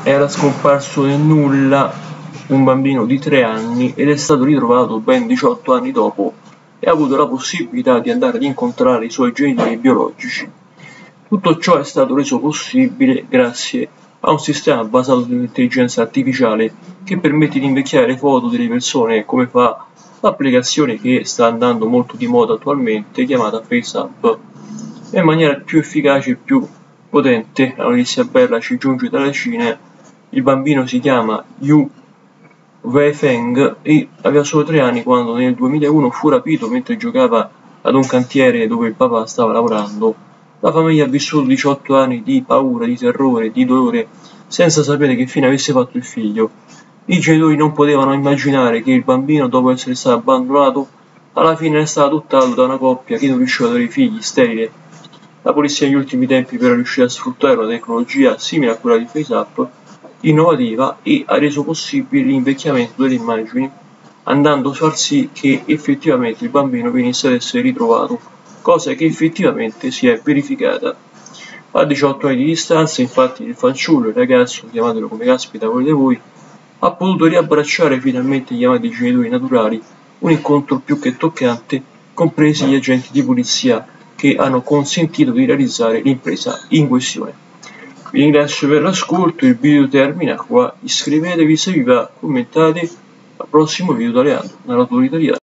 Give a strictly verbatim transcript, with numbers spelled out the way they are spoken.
Era scomparso nel nulla un bambino di tre anni ed è stato ritrovato ben diciotto anni dopo e ha avuto la possibilità di andare ad incontrare i suoi genitori biologici. Tutto ciò è stato reso possibile grazie a un sistema basato sull'intelligenza artificiale che permette di invecchiare le foto delle persone, come fa l'applicazione che sta andando molto di moda attualmente chiamata FaceApp. In maniera più efficace e più potente, la notizia bella ci giunge dalla Cina. Il bambino si chiama Yu Weifeng e aveva solo tre anni quando nel duemilauno fu rapito mentre giocava ad un cantiere dove il papà stava lavorando. La famiglia ha vissuto diciotto anni di paura, di terrore, di dolore, senza sapere che fine avesse fatto il figlio. I genitori non potevano immaginare che il bambino, dopo essere stato abbandonato, alla fine è stato adottato da una coppia che non riusciva ad avere figli, sterile. La polizia negli ultimi tempi però è riuscita a sfruttare una tecnologia simile a quella di FaceApp, innovativa, e ha reso possibile l'invecchiamento delle immagini, andando a far sì che effettivamente il bambino venisse ad essere ritrovato, cosa che effettivamente si è verificata. A diciotto anni di distanza, infatti, il fanciullo, il ragazzo, chiamatelo come caspita volete voi, ha potuto riabbracciare finalmente gli amati genitori naturali, un incontro più che toccante, compresi gli agenti di polizia che hanno consentito di realizzare l'impresa in questione. Vi ringrazio per l'ascolto, il video termina qua, iscrivetevi se vi va, commentate, al prossimo video da Leandro, narratore italiano.